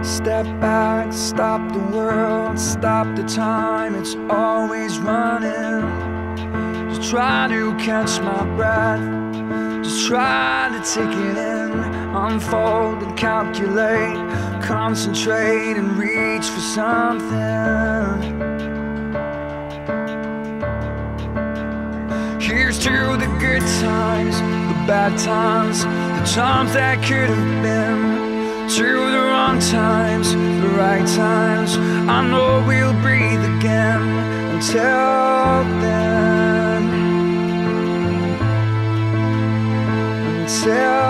Step back, stop the world, stop the time, it's always running. Just try to catch my breath, just try to take it in. Unfold and calculate, concentrate and reach for something. Here's to the good times, the bad times, the times that could have been. To the wrong times, the right times, I know we'll breathe again. Until then, until